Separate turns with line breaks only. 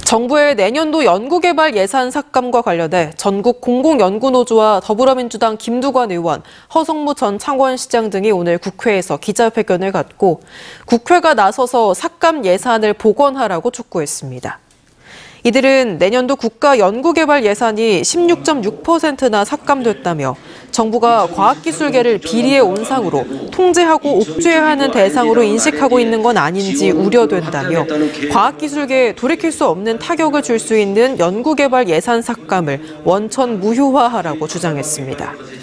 정부의 내년도 연구개발 예산 삭감과 관련해 전국 공공연구노조와 더불어민주당 김두관 의원, 허성무 전 창원시장 등이 오늘 국회에서 기자회견을 갖고 국회가 나서서 삭감 예산을 복원하라고 촉구했습니다. 이들은 내년도 국가 연구개발 예산이 16.6%나 삭감됐다며 정부가 과학기술계를 비리의 온상으로 통제하고 옥죄하는 대상으로 인식하고 있는 건 아닌지 우려된다며 과학기술계에 돌이킬 수 없는 타격을 줄 수 있는 연구개발 예산 삭감을 원천 무효화하라고 주장했습니다.